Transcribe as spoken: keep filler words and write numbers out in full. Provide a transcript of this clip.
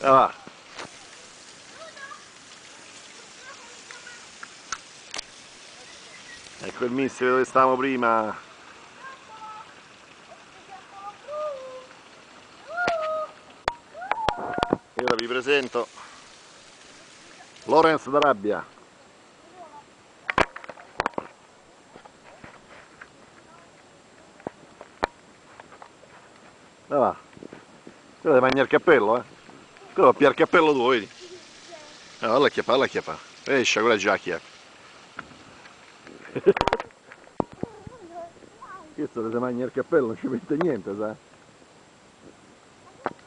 Ah, va. Ecco il mister dove stavamo prima. E ora vi presento Lorenz d'Arabia. Ah, va. Quello devi mangiare il cappello, eh? Quello va a il cappello tuo, vedi? Ah, valla a chiappa, valla a chiappa. Esce, quella è già chiappa. Questo se mangia il cappello non ci mette niente, sa?